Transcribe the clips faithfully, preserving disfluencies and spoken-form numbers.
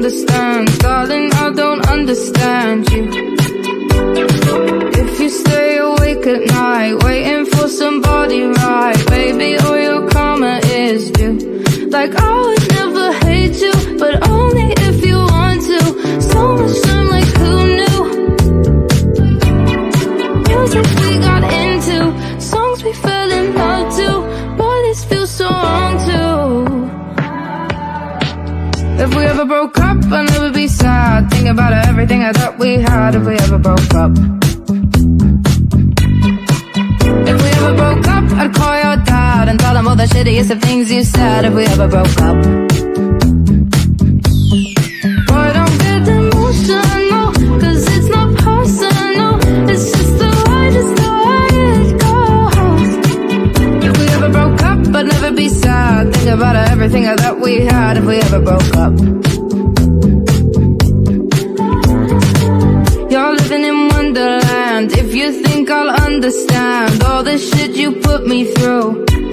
understand, darling, I don't understand you. If you stay awake at night, waiting for somebody right, baby, all your karma is due. Like I would never hate you, but only if you want to. So much time, like who knew? Music we got into, songs we fell in love to. Boy, this feels so wrong too. If we ever broke up, I'd never be sad. Think about everything I thought we had. If we ever broke up, if we ever broke up, I'd call your dad and tell him all the shittiest of things you said. If we ever broke up, boy, don't get emotional, cause it's not personal. It's just the way, just the way it goes. If we ever broke up, I'd never be sad. Think about everything I thought we had. If we ever broke up, you're living in Wonderland. If you think I'll understand all the shit you put me through.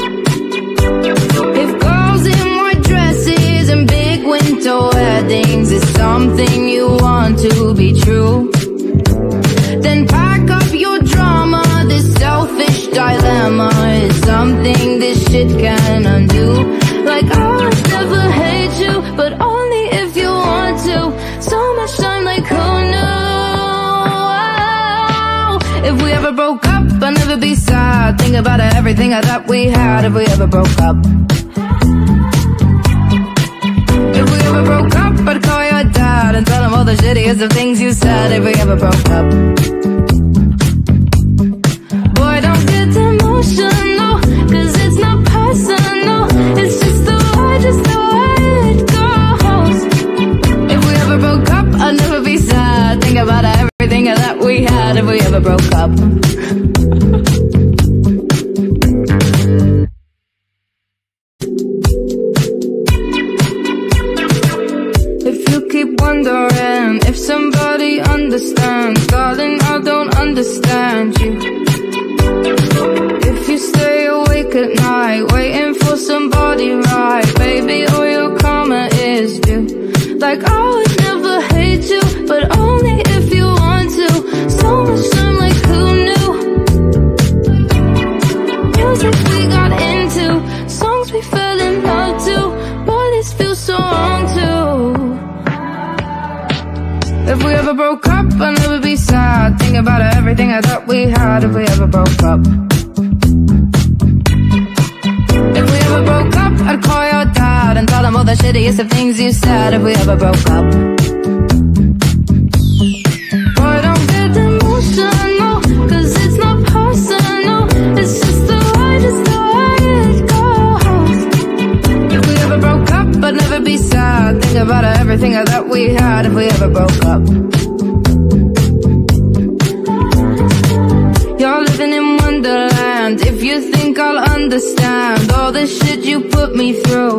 If girls in white dresses and big winter weddings is something you want to be true, then pack up your drama. This selfish dilemma is something this shit can undo. Like I would never hate you, but only if you want to. So much time, like who knew? If we ever broke up, I'd never be sad. Think about everything I thought we had. If we ever broke up, if we ever broke up, I'd call your dad and tell him all the shittiest of things you said. If we ever broke up, boy, don't get emotional, cause it's not personal. It's just the way, just the way it goes. If we ever broke up, I'd never be sad. Think about everything that we had. If we ever broke up, if you keep wondering if somebody understands, darling, I don't understand you. If you stay awake at night, waiting for somebody right, baby, all your karma is due. Like I would never hate you, but only if you want to. So much time, like who knew? Music we got into, songs we fell in love to. Boy, this feels so wrong too. If we ever broke up, I'd never be sad. Think about everything I thought we had. If we ever broke up, if we ever broke up, I'd call your dad and tell him all the shittiest of things you said. If we ever broke up, boy, don't get emotional, cause it's not personal. It's just the way, just the way it goes. If we ever broke up, I'd never be sad. Think about everything I thought we had. If we ever broke up, you're living in Wonderland. If you think I'll understand all the shit you put me through.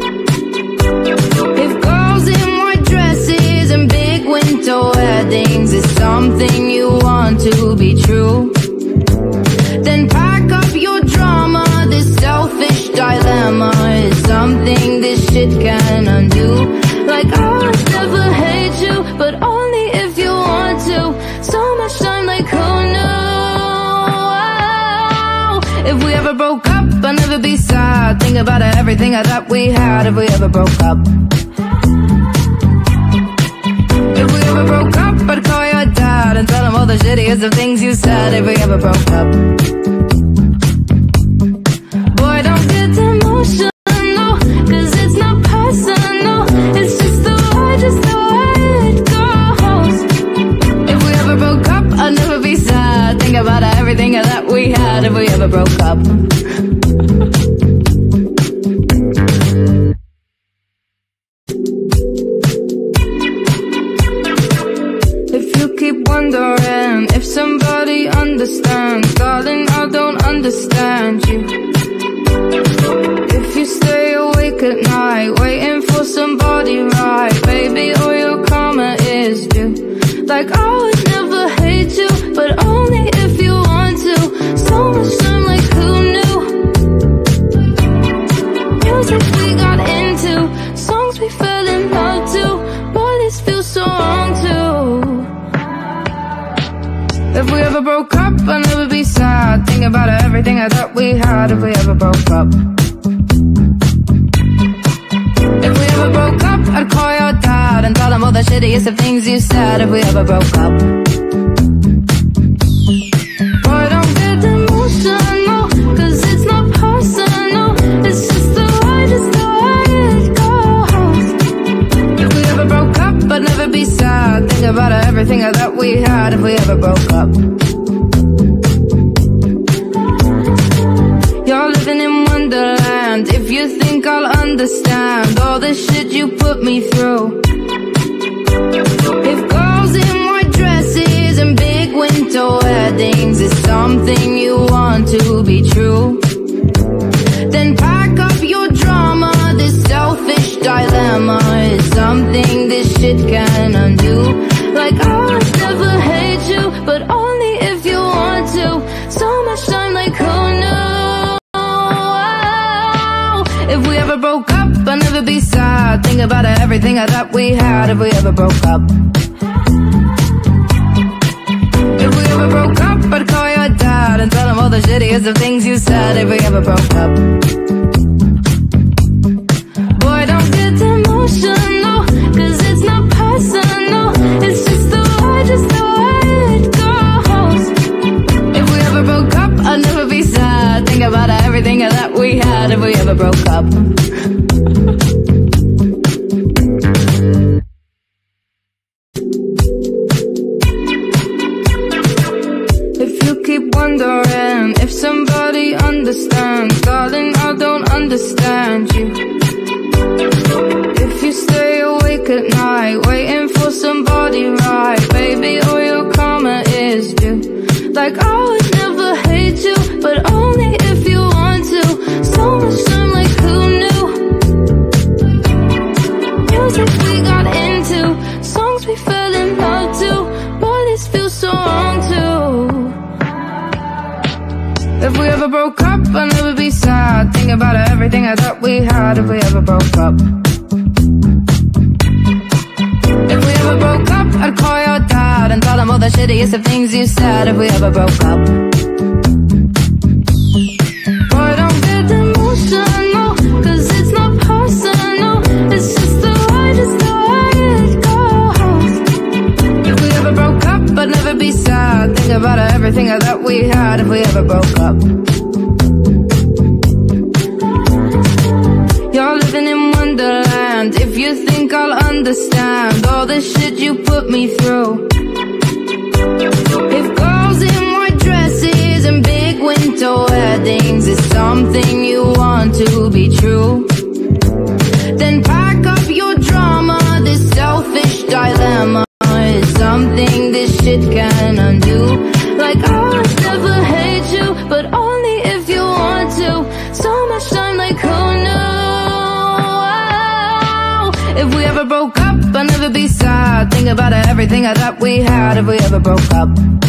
If girls in white dresses and big winter weddings is something you want to be true, then pack up your drama. This selfish dilemma is something this shit can undo. Like I would never hate you, but only if you want to. So much time, like who knew? If we ever broke up, I'd never be sad. Think about everything I thought we had. If we ever broke up, if we ever broke up, I'd call your dad and tell him all the shittiest of things you said. If we ever broke up, boy, don't get emotional, cause it's not personal. It's just the way, just the way it goes. If we ever broke up, I'd never be sad. Think about everything that we had. If we ever broke up, if you keep wondering if somebody understands, darling, I don't understand you. If you stay awake at night, waiting for somebody right, baby, all your karma is due. Like I would never hate you, but only if you want to. So much time, like who knew? broke up, I'd never be sad. Think about everything I thought we had if we ever broke up. If we ever broke up, I'd call your dad and tell him all the shittiest of things you said if we ever broke up. Boy, don't get emotional, cause it's not personal. It's just the way, just the way it goes. If we ever broke up, I'd never be sad. Think about everything I thought we had if we ever broke up. You're living in Wonderland. If you think I'll understand all the shit you put me through. If girls in white dresses and big winter weddings is something you want to be true, then pack up your drama. This selfish dilemma is something this shit can undo. Like I'll never hate you, but only if you want to. So much time, like who knew? If we ever broke up, I'd never be sad. Think about everything I thought we had if we ever broke up. If we ever broke up, I'd call your dad and tell him all the shittiest of things you said if we ever broke up. Boy, don't get emotional, cause it's not personal. It's just the way, just the way it goes. If we ever broke up, I'd never be sad. Think about everything that we had if we ever broke up. If you keep wondering if somebody understands, darling, I don't understand you. If you stay awake at night waiting for somebody right, baby, all your karma is due. Like I would never hate you, but only if you want to. So much time, like who knew? Music we got into, songs we fell in love to. Boy, this feels so wrong too. If we ever broke up, I'd never be sad. Think about everything I thought we had if we ever broke up. If we ever broke up, I'd call your dad and tell him all the shittiest of things you said if we ever broke up. Boy, don't get emotional, cause it's not personal. It's just the way, just the way it goes. If we ever broke up, I'd never be sad. Think about everything I thought we had if we ever broke up. You're living in Wonderland. If you think I'll understand all the shit you put me through. If girls in white dresses and big winter weddings is something you want to be true, then pack up your drama. This selfish dilemma is something this shit can undo. Like I'll never hate you, but only if you want to. So much time, like who knew? If we ever broke up, I'd never be sad. Think about everything I thought we had if we ever broke up.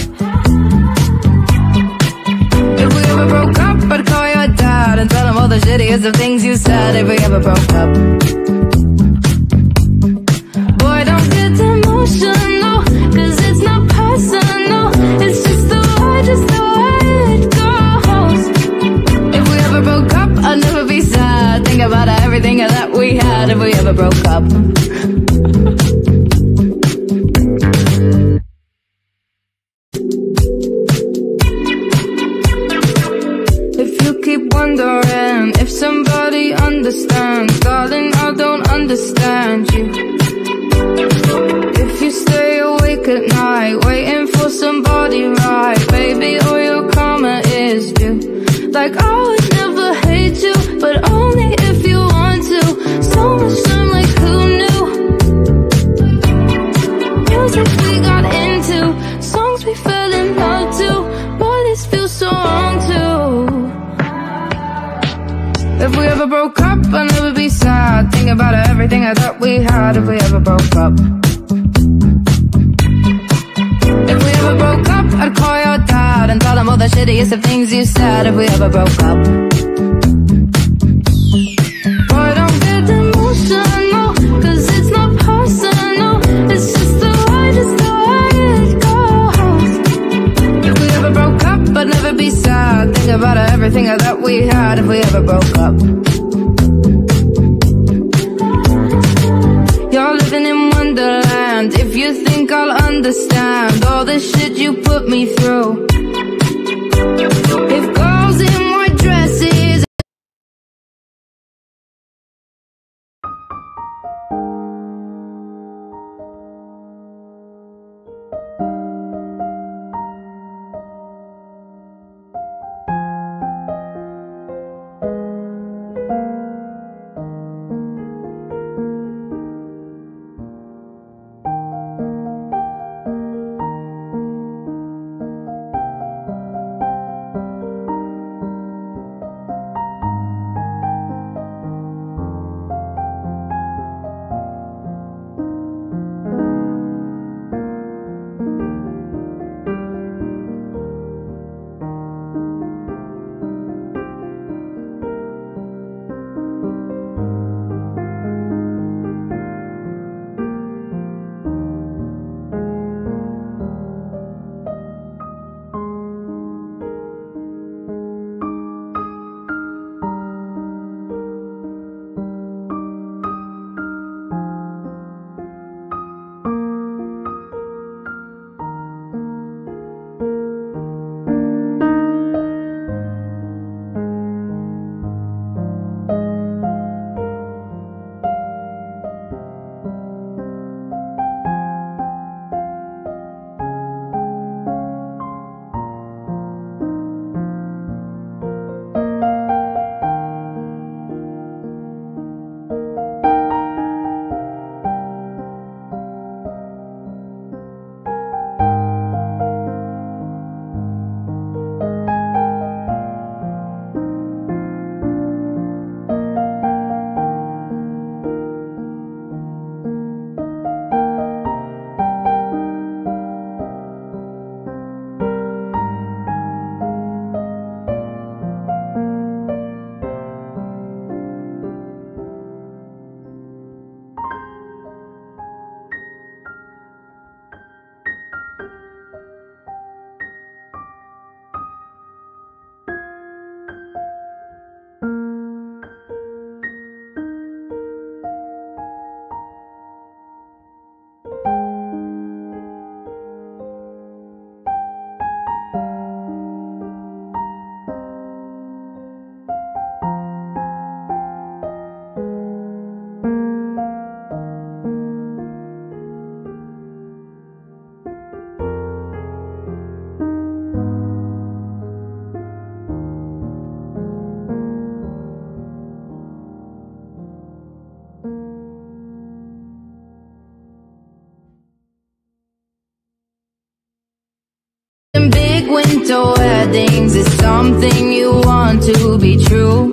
If we ever broke up, I'd call your dad and tell him all the shittiest of things you said if we ever broke up. Boy, don't get emotional, cause it's not personal. It's just the way, just the way it goes. If we ever broke up, I'd never be sad. Think about everything that we had if we ever broke up. If you keep wondering if somebody understands, darling, I don't understand you. If you stay awake at night waiting for somebody right, baby, all your karma is due. Like I would never hate you, but only if you want to. So much time, like who knew? Music we got into, songs we fell in love to. Boy, this feels so wrong too. If we ever broke up, I'd never be sad. Think about everything I thought we had if we ever broke up. If we ever broke up, I'd call your dad and tell him all the shittiest of things you said if we ever broke up. Boy, don't get emotional, cause it's not personal. It's just the way, just the way it goes. If we everything that we had if we ever broke up. You're living in Wonderland. If you think I'll understand all the shit you put me through. If girls in white dresses winter weddings is something you want to be true.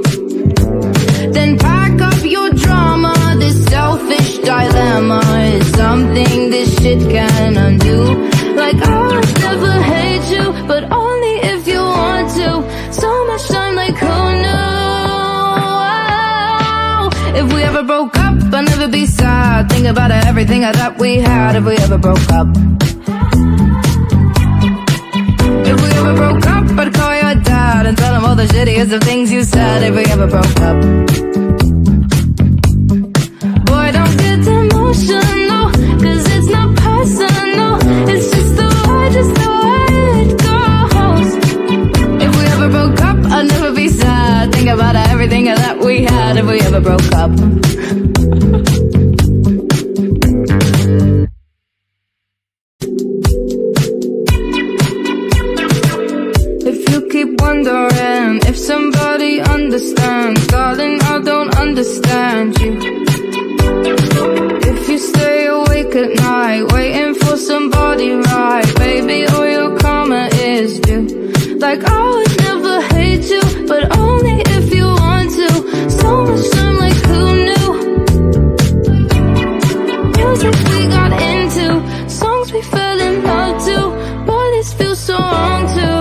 Then pack up your drama. This selfish dilemma is something this shit can undo. Like I would never hate you, but only if you want to. So much time, like who knew? If we ever broke up, I'd never be sad. Think about everything I thought we had if we ever broke up. If we ever broke up, I'd call your dad and tell him all the shittiest of things you said if we ever broke up. Boy, don't get emotional, cause it's not personal. It's just the way, just the way it goes. If we ever broke up, I'd never be sad. Think about everything that we had if we ever broke up. Wondering if somebody understands, darling, I don't understand you. If you stay awake at night, waiting for somebody right, baby, all your karma is due. Like I would never hate you, but only if you want to. So much time, like who knew? Music we got into, songs we fell in love to. Boy, this feels so wrong too.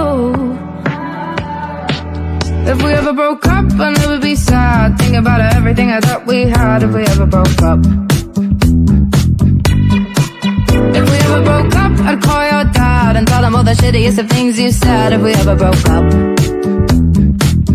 If we ever broke up, I'd never be sad. Think about everything I thought we had if we ever broke up. If we ever broke up, I'd call your dad and tell him all the shittiest of things you said if we ever broke up.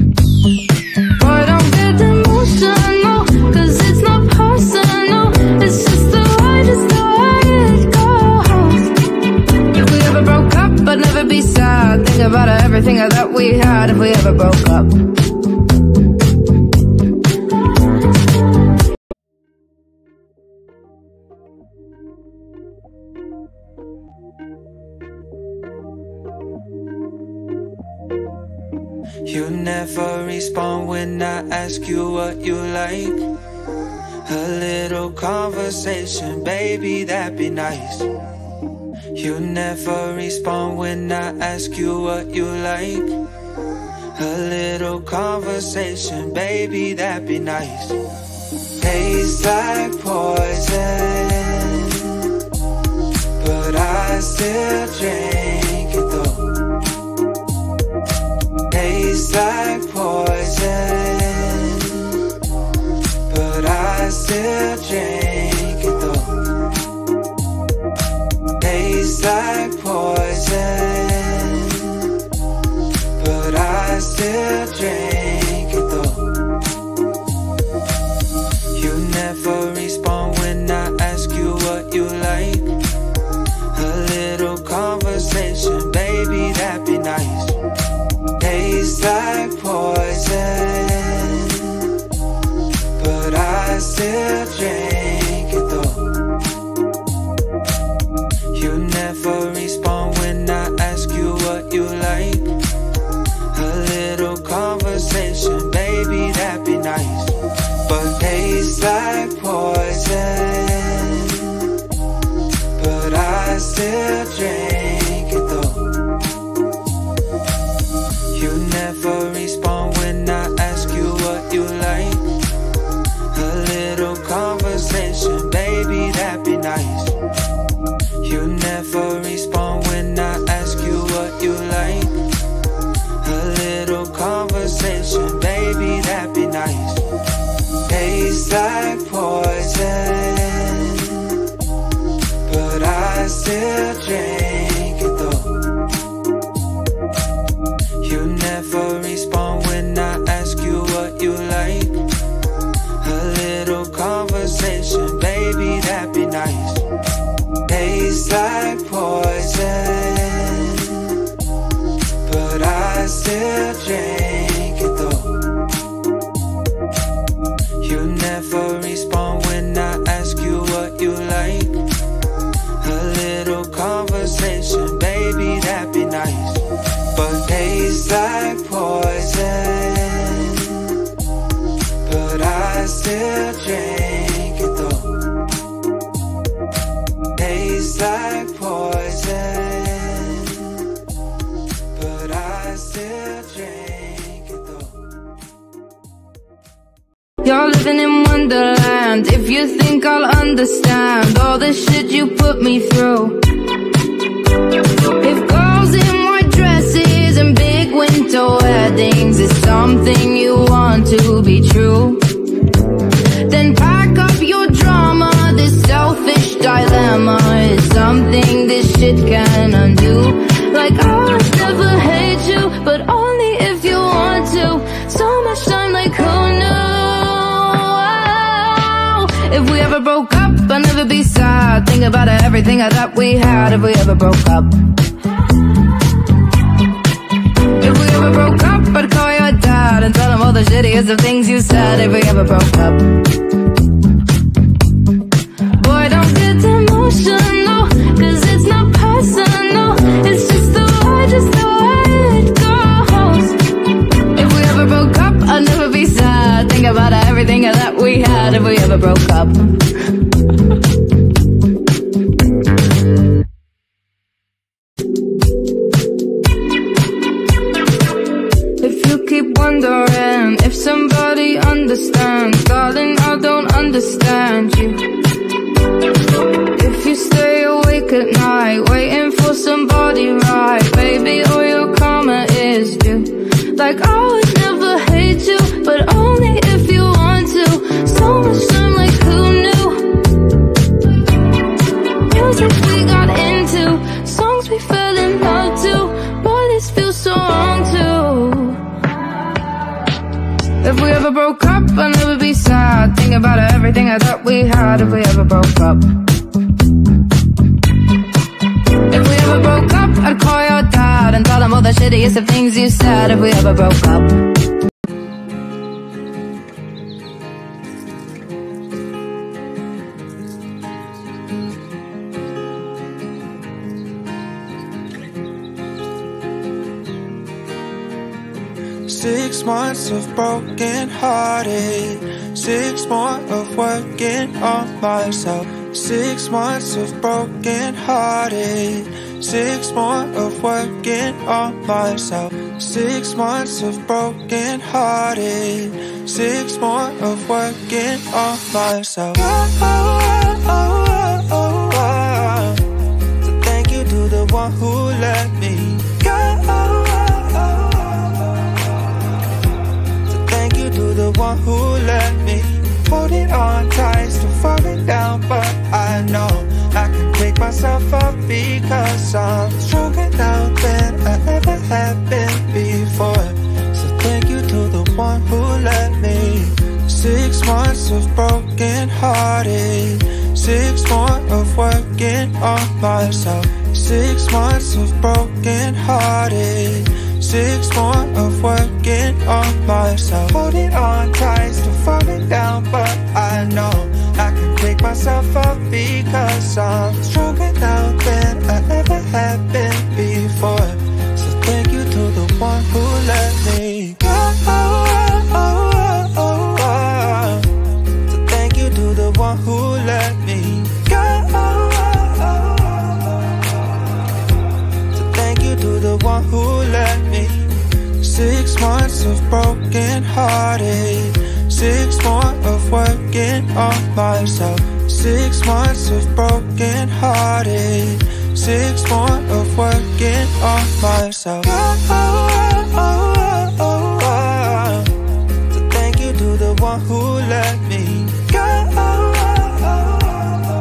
respond when I ask you what you like. A little conversation, baby, that'd be nice. You never respond when I ask you what you like. A little conversation, baby, that'd be nice. Tastes like poison, but I still drink it though. Tastes like poison, but I still drink it though. Tastes like poison, but I still drink it though. You never respond when I ask you what you like. A little conversation, baby, that'd be nice. Tastes like poison, but I still drink it though. You never respond when I ask you what you like. A little conversation, baby, that'd be nice. But tastes like poison, but I still drink it though. You never respond when I ask you what you like. A little conversation, baby, that'd be nice. You never respond when I ask you what you like. A little conversation, baby, that'd be nice. Tastes like poison, but I still drink it though. You never respond when I ask you what you like. A little conversation, baby, that'd be nice. Tastes like poison, but I still drink it though. You never respond when I ask you what you like. A little conversation, baby, that'd be nice. But tastes like poison, but I still drink it though. Tastes like poison, but I still drink it though. You're living in Wonderland. If you think I'll understand all the shit you put me through. If girls in white dresses and big winter weddings is something you want to be true, then pack up your drama. This selfish dilemma is something this shit can undo. Like I'll never hate you, but only if you want to. So much time, like who knew? If we ever broke up, I'll never be sad. Think about everything I thought we had. If we ever broke up, if we ever broke up, I'd call your dad and tell him all the shittiest of things you said. If we ever broke up, boy, don't get emotional, cause it's not personal. It's just the way, just the way it goes. If we ever broke up, I'd never be sad. Think about everything that we had. If we ever broke up, keep wondering if somebody understands. Darling, I don't understand you. If you stay awake at night waiting for somebody right, baby, all your karma is due. Like I would never hate you, but only if you want to. So much time, like who knew? Music we got into, songs we fell in love to. Boy, this feels so wrong too. If we ever broke up, I'll never be sad. Think about everything I thought we had. If we ever broke up, if we ever broke up, I'd call your dad and tell him all the shittiest of things you said. If we ever broke up, Six months of broken hearted, six more of working on myself. Six months of broken hearted, six more of working on myself. Six months of broken hearted, six more of working on myself. Oh, oh, oh, oh, oh. So thank you to the one who let me go. So thank you to the one who let me holding on tight, still falling down, but I know I can pick myself up because I'm stronger now than I ever have been before. So thank you to the one who let me. Six months of broken hearted, six more of working on myself. Six months of broken hearted, six more of working on myself. Holding on tight, still falling down, but I know I can pick myself up because I'm stronger now than I ever have been before. So thank you to the one who let me go. Oh, oh, oh, oh, oh. So thank you to the one who let me go. Oh, oh, oh. So thank you to the one who let me. Six months of broken hearted, six more of working on myself. Six months of broken hearted, six more of working on myself. Oh, oh, oh, oh, oh, oh. So thank you to the one who let me go. Oh, oh, oh.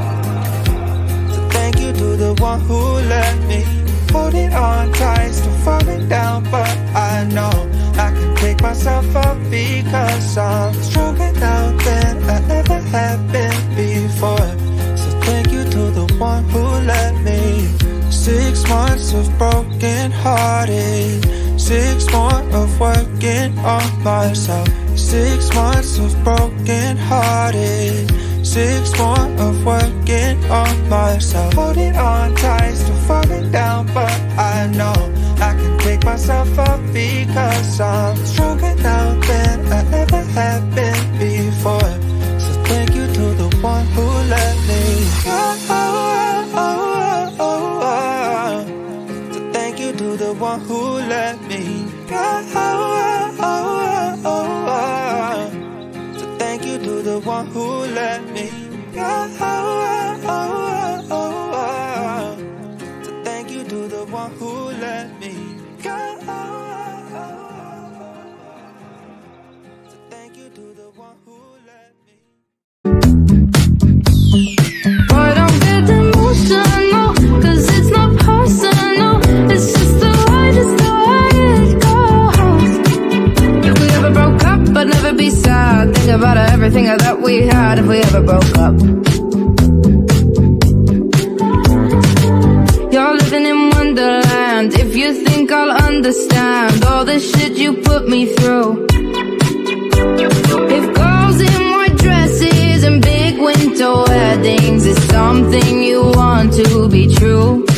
So thank you to the one who let me. Holding on tight, still falling down, but I know I can pick myself up because I'm stronger now than I ever have been before. So thank you to the one who let me. Six months of broken hearted, six more of working on myself. Six months of broken hearted, six more of working on myself. Holding on tight, still falling down, but I know I can pick myself up because I'm stronger now than I ever have been before. So thank you to the one who let me go. Oh, oh, oh, oh, oh. So thank you to the one who let me go. Oh, oh, oh, oh, oh. So thank you to the one who let me go. Oh, oh, oh, oh, oh. So thank you to the one who let me go. Oh, oh, oh. So thank you to the one who let me. Boy, don't get emotional, cause it's not personal. It's just the way, just the way it goes. If we ever broke up, I'd never be sad. Think about everything that we had if we ever broke up. You're living in Wonderland. If you think I'll understand all the shit you put me through. If girls in white dresses and big winter weddings is something you want to be true,